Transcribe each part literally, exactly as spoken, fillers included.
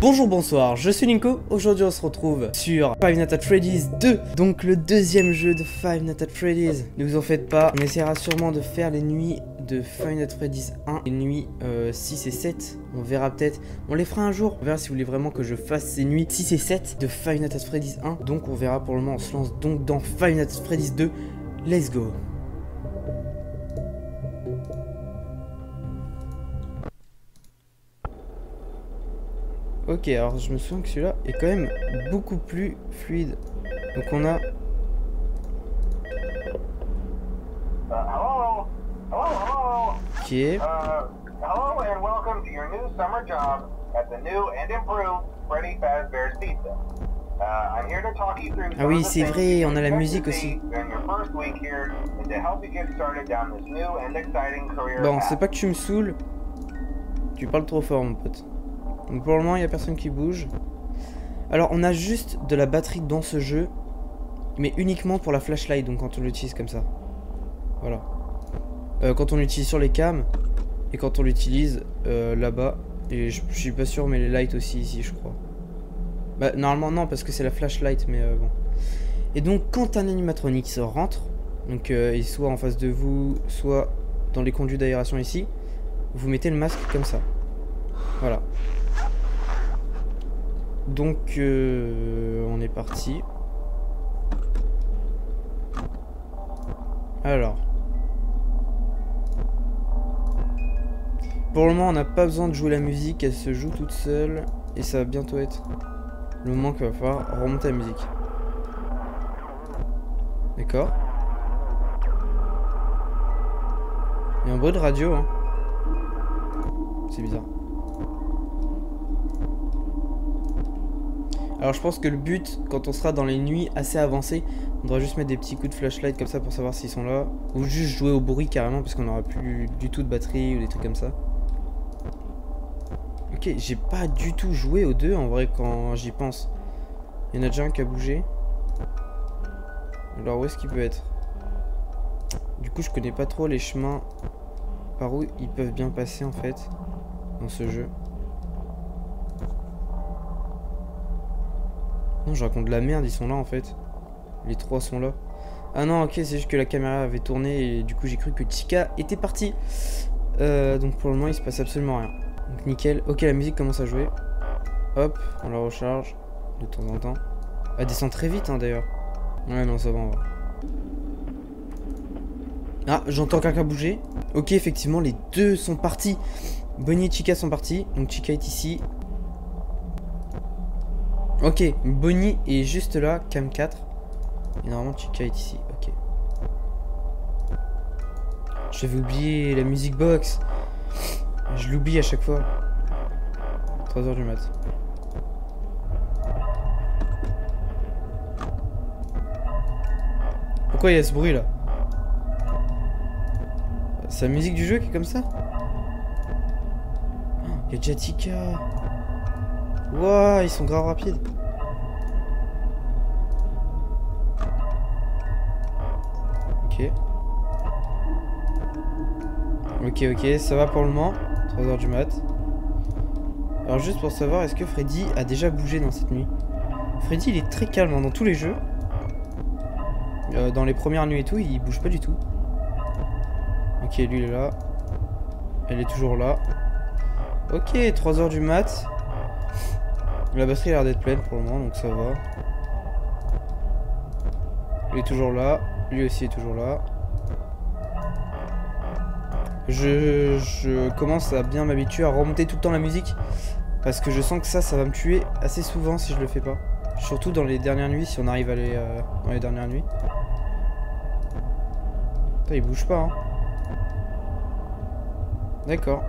Bonjour, bonsoir, je suis Linko. Aujourd'hui on se retrouve sur Five Nights at Freddy's deux, donc le deuxième jeu de Five Nights at Freddy's. Ne vous en faites pas, on essaiera sûrement de faire les nuits de Five Nights at Freddy's un, les nuits euh, six et sept. On verra peut-être, on les fera un jour. On verra si vous voulez vraiment que je fasse ces nuits six et sept de Five Nights at Freddy's un. Donc on verra. Pour le moment on se lance donc dans Five Nights at Freddy's deux. Let's go. Ok, alors je me souviens que celui-là est quand même beaucoup plus fluide. Donc on a... Ok. Ah oui, c'est vrai, on a la musique aussi. Bon, c'est pas que tu me saoules. Tu parles trop fort, mon pote. Donc pour le moment il n'y a personne qui bouge. Alors on a juste de la batterie dans ce jeu, mais uniquement pour la flashlight, donc quand on l'utilise comme ça. Voilà. Euh, quand on l'utilise sur les cams, et quand on l'utilise euh, là-bas. Et je, je suis pas sûr, mais les lights aussi ici je crois. Bah normalement non, parce que c'est la flashlight, mais euh, bon. Et donc quand un animatronique rentre, donc euh, il soit en face de vous, soit dans les conduits d'aération ici, vous mettez le masque comme ça. Voilà. Donc euh, on est parti. Alors pour le moment on n'a pas besoin de jouer la musique, elle se joue toute seule. Et ça va bientôt être le moment qu'il va falloir remonter la musique. D'accord. Il y a un bruit de radio hein. C'est bizarre. Alors je pense que le but, quand on sera dans les nuits assez avancées, on devra juste mettre des petits coups de flashlight comme ça pour savoir s'ils sont là. Ou juste jouer au bruit carrément parce qu'on n'aura plus du tout de batterie ou des trucs comme ça. Ok, j'ai pas du tout joué aux deux en vrai quand j'y pense. Il y en a déjà un qui a bougé. Alors où est-ce qu'il peut être? Du coup je connais pas trop les chemins par où ils peuvent bien passer en fait dans ce jeu. Non, je raconte de la merde, ils sont là en fait. Les trois sont là. Ah non, ok, c'est juste que la caméra avait tourné et du coup j'ai cru que Chica était partie. Euh, donc pour le moment il se passe absolument rien. Donc nickel. Ok, la musique commence à jouer. Hop, on la recharge de temps en temps. Elle descend très vite hein d'ailleurs. Ouais, non, ça va, on va. Ah, j'entends quelqu'un bouger. Ok, effectivement, les deux sont partis. Bonnie et Chica sont partis. Donc Chica est ici. Ok, Bonnie est juste là, cam quatre. Et normalement Chica est ici, ok. J'avais oublié la music box. Je l'oublie à chaque fois. trois heures du mat. Pourquoi il y a ce bruit là? C'est la musique du jeu qui est comme ça? Il y a déjà Chica. Wouah, ils sont grave rapides. Ok. Ok, ok, ça va pour le moment. trois heures du mat. Alors juste pour savoir, est-ce que Freddy a déjà bougé dans cette nuit? Freddy il est très calme hein, dans tous les jeux. Euh, dans les premières nuits et tout, il bouge pas du tout. Ok, lui il est là. Elle est toujours là. Ok, trois heures du mat. La batterie a l'air d'être pleine pour le moment, donc ça va. Il est toujours là. Lui aussi est toujours là. Je, je commence à bien m'habituer à remonter tout le temps la musique. Parce que je sens que ça, ça va me tuer assez souvent si je le fais pas. Surtout dans les dernières nuits, si on arrive à aller euh, dans les dernières nuits. Putain, il bouge pas, hein. D'accord.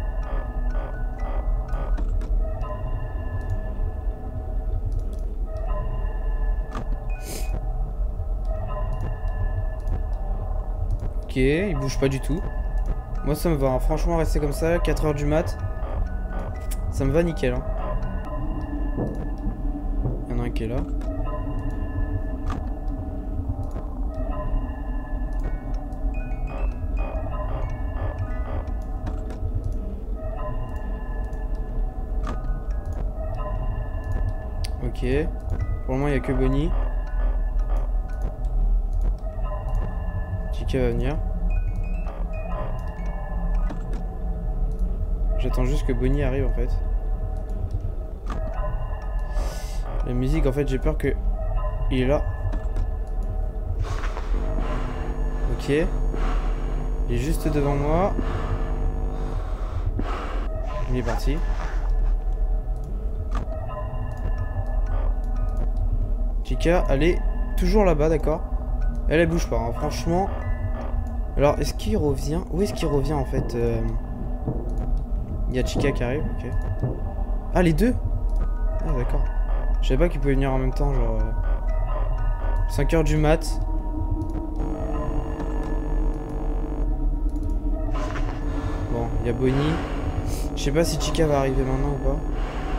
Ok, il bouge pas du tout. Moi ça me va, hein. Franchement rester comme ça, quatre heures du mat. Ça me va nickel hein. Il y en a un qui est là. Ok. Pour le moment, il n'y a que Bonnie. Chica va venir. J'attends juste que Bonnie arrive en fait. La musique, en fait, j'ai peur que... Il est là. Ok. Il est juste devant moi. Il est parti. Chica, elle est toujours là-bas, d'accord. Elle, elle bouge pas, hein, franchement. Alors, est-ce qu'il revient? Où est-ce qu'il revient, en fait? euh... Il y a Chica qui arrive, ok. Ah, les deux? Ah, d'accord. Je savais pas qu'ils pouvaient venir en même temps, genre... Euh... cinq heures du mat. Bon, il y a Bonnie. Je sais pas si Chica va arriver maintenant ou pas.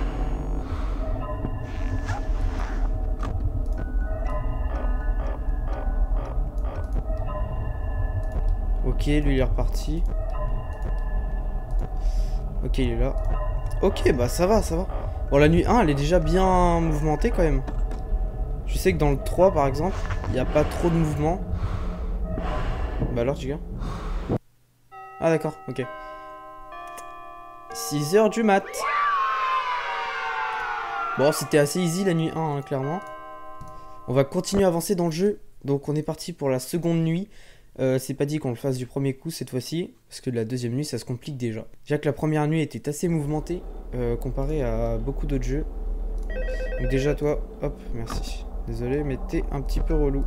Ok, lui il est reparti. Ok, il est là. Ok, bah ça va, ça va. Bon, la nuit un, elle est déjà bien mouvementée quand même. Je sais que dans le trois, par exemple, il n'y a pas trop de mouvement. Bah alors, Chica. Ah d'accord, ok. six heures du mat. Bon, c'était assez easy la nuit un, hein, clairement. On va continuer à avancer dans le jeu. Donc on est parti pour la seconde nuit. Euh, c'est pas dit qu'on le fasse du premier coup cette fois-ci, parce que la deuxième nuit ça se complique déjà. Déjà que la première nuit était assez mouvementée euh, comparé à beaucoup d'autres jeux. Donc déjà toi, hop, merci. Désolé, mais t'es un petit peu relou.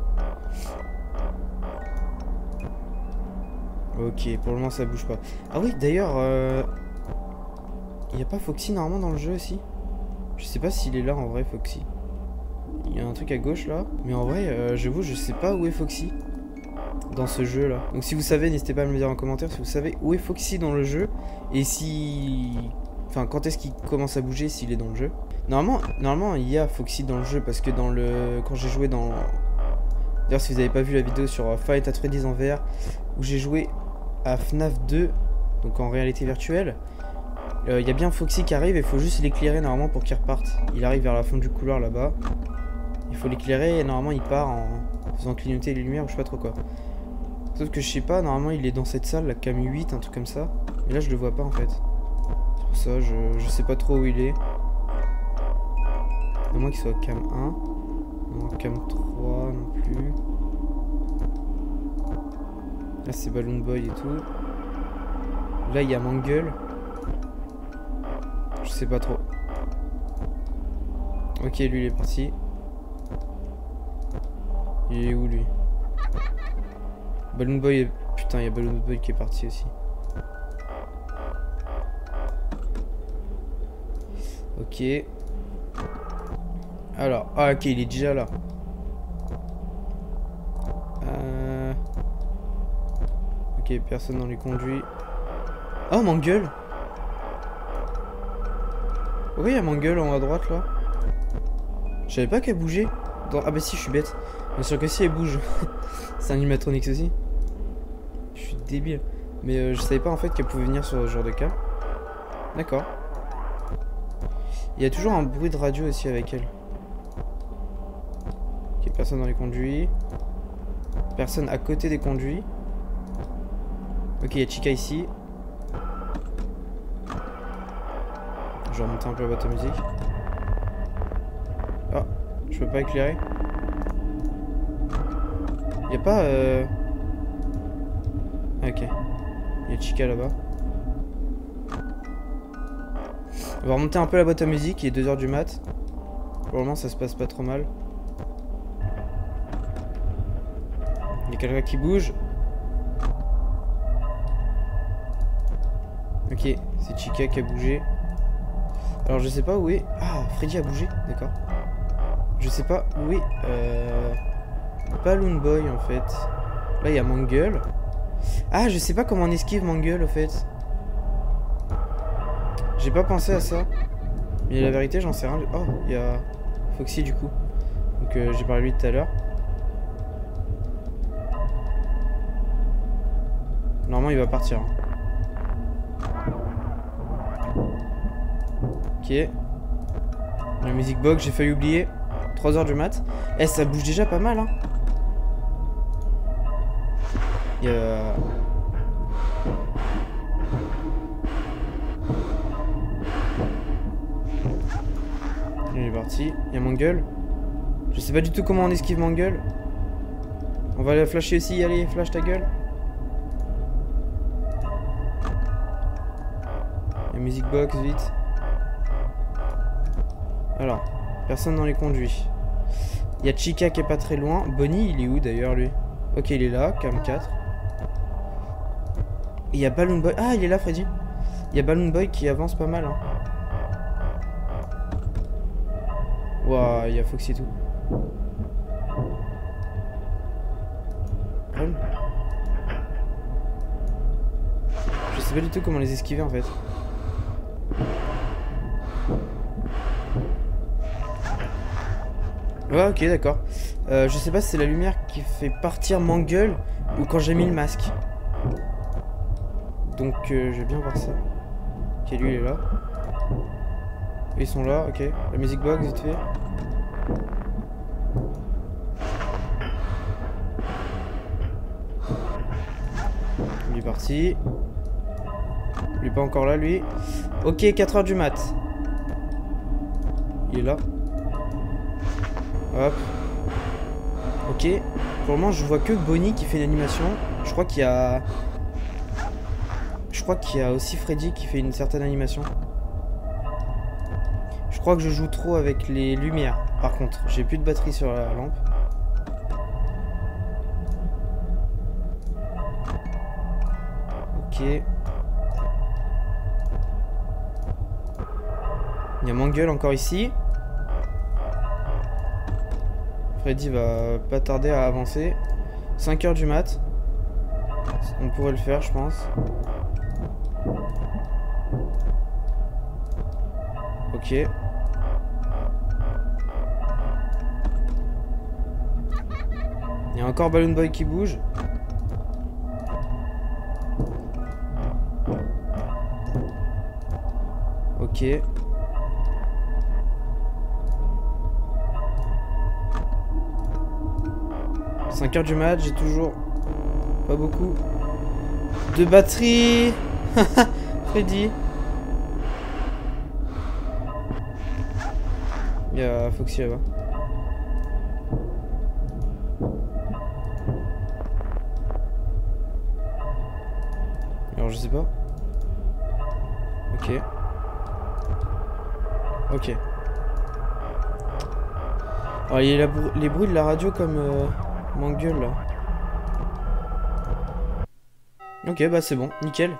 Ok, pour le moment ça bouge pas. Ah oui, d'ailleurs, euh... il y a pas Foxy normalement dans le jeu aussi? Je sais pas s'il est là en vrai, Foxy. Il y a un truc à gauche là, mais en vrai, euh, j'avoue, je sais pas où est Foxy dans ce jeu là. Donc si vous savez, n'hésitez pas à me le dire en commentaire si vous savez où est Foxy dans le jeu et si... Enfin, quand est-ce qu'il commence à bouger s'il est dans le jeu. Normalement, normalement, il y a Foxy dans le jeu parce que dans le... Quand j'ai joué dans... D'ailleurs, si vous avez pas vu la vidéo sur Fight at Freddy's en V R, où j'ai joué à F NAF deux, donc en réalité virtuelle, il euh, y a bien Foxy qui arrive et il faut juste l'éclairer normalement pour qu'il reparte. Il arrive vers la fin du couloir là-bas. Il faut l'éclairer et normalement il part en faisant clignoter les lumières ou je sais pas trop quoi. Sauf que je sais pas, normalement il est dans cette salle, la cam huit, un truc comme ça. Mais là je le vois pas en fait. C'est pour ça, je, je sais pas trop où il est. À moins qu'il soit cam un. Non, cam trois non plus. Là c'est Balloon Boy et tout. Là il y a Mangle. Je sais pas trop. Ok, lui il est parti. Il est où lui? Balloon Boy est... Putain, il y a Balloon Boy qui est parti aussi. Ok. Alors, ah ok, il est déjà là. Euh... Ok, personne dans les conduits. Oh, Mangle. Oui, il y a Mangle en haut à droite là. Je savais pas qu'elle bougeait. Dans... Ah bah si, je suis bête. Bien sûr que si, elle bouge. C'est un animatronics aussi. Je suis débile. Mais euh, je savais pas en fait qu'elle pouvait venir sur ce genre de cam. D'accord. Il y a toujours un bruit de radio aussi avec elle. Ok, personne dans les conduits. Personne à côté des conduits. Ok, il y a Chica ici. Je vais remonter un peu la boîte à musique. Ah, je peux pas éclairer. Y'a pas euh... Ok. Y'a Chica là-bas. On va remonter un peu la boîte à musique, il est deux heures du mat. Pour le moment ça se passe pas trop mal. Y'a quelqu'un qui bouge. Ok, c'est Chica qui a bougé. Alors je sais pas où est... Ah, Freddy a bougé, d'accord. Je sais pas où est... Euh... Balloon Boy en fait. Là il y a Mangle. Ah, je sais pas comment on esquive Mangle en fait. J'ai pas pensé à ça. Mais la vérité, j'en sais rien. Oh, il y a Foxy du coup. Donc euh, j'ai parlé de lui tout à l'heure. Normalement il va partir. Ok. La music box, j'ai failli oublier. trois heures du mat. Eh, ça bouge déjà pas mal, hein. Il y a... Il est parti. Il y a Mangle. Je sais pas du tout comment on esquive Mangle. On va la flasher aussi. Allez, flash ta gueule. La music box, vite. Alors, personne dans les conduits. Il y a Chica qui est pas très loin. Bonnie, il est où d'ailleurs lui? Ok, il est là, cam quatre. Et il y a Balloon Boy. Ah, il est là, Freddy. Il y a Balloon Boy qui avance pas mal. Hein. Waouh, il y a Foxy et tout. Hum. Je sais pas du tout comment les esquiver en fait. Ouais, ok, d'accord. Euh, je sais pas si c'est la lumière qui fait partir Mangle ou quand j'ai mis le masque. Donc, euh, je vais bien voir ça. Ok, lui, il est là. Ils sont là, ok. La music box, vite fait. Il est parti. Il est pas encore là, lui. Ok, quatre heures du mat. Il est là. Hop. Ok. Pour le moment, je vois que Bonnie qui fait une animation. Je crois qu'il y a... Je crois qu'il y a aussi Freddy qui fait une certaine animation. Je crois que je joue trop avec les lumières. Par contre, j'ai plus de batterie sur la lampe. Ok. Il y a Mangle encore ici. Freddy va pas tarder à avancer. cinq heures du mat. On pourrait le faire, je pense. Ok. Il y a encore Balloon Boy qui bouge. Ok. cinq heures du mat, j'ai toujours pas beaucoup de batterie. Freddy. Il y a Foxy là-bas. Alors je sais pas. Ok. Ok. Alors il y a la les bruits de la radio comme euh, Mangle là. Ok, bah c'est bon, nickel.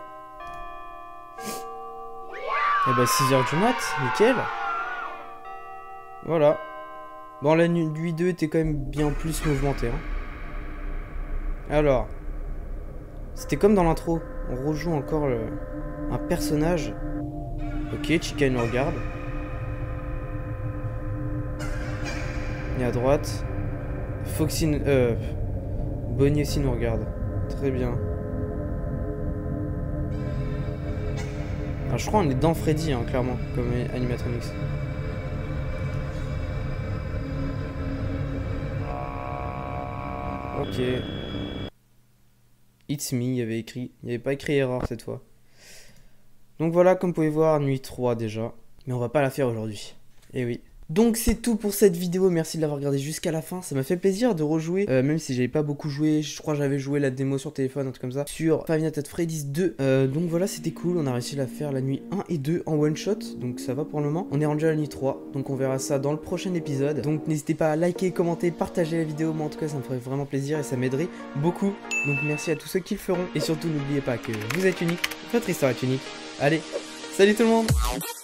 Et bah six heures du mat, nickel. Voilà. Bon, la nuit deux était quand même bien plus mouvementée. Hein. Alors. C'était comme dans l'intro. On rejoue encore le, un personnage. Ok, Chica nous regarde. Et à droite. Foxy... Euh... Bonnie aussi nous regarde. Très bien. Alors, je crois qu'on est dans Freddy, hein, clairement, comme animatronics. Ok. It's me, il y avait écrit. Il n'y avait pas écrit erreur cette fois. Donc voilà, comme vous pouvez voir, nuit trois déjà. Mais on va pas la faire aujourd'hui. Eh oui. Donc c'est tout pour cette vidéo, merci de l'avoir regardé jusqu'à la fin, ça m'a fait plaisir de rejouer, euh, même si j'avais pas beaucoup joué, je crois que j'avais joué la démo sur téléphone, un truc comme ça, sur Five Nights at Freddy's deux, euh, donc voilà c'était cool, on a réussi à la faire la nuit un et deux en one shot, donc ça va pour le moment, on est rendu à la nuit trois, donc on verra ça dans le prochain épisode, donc n'hésitez pas à liker, commenter, partager la vidéo, moi en tout cas ça me ferait vraiment plaisir et ça m'aiderait beaucoup, donc merci à tous ceux qui le feront, et surtout n'oubliez pas que vous êtes unique, votre histoire est unique, allez, salut tout le monde.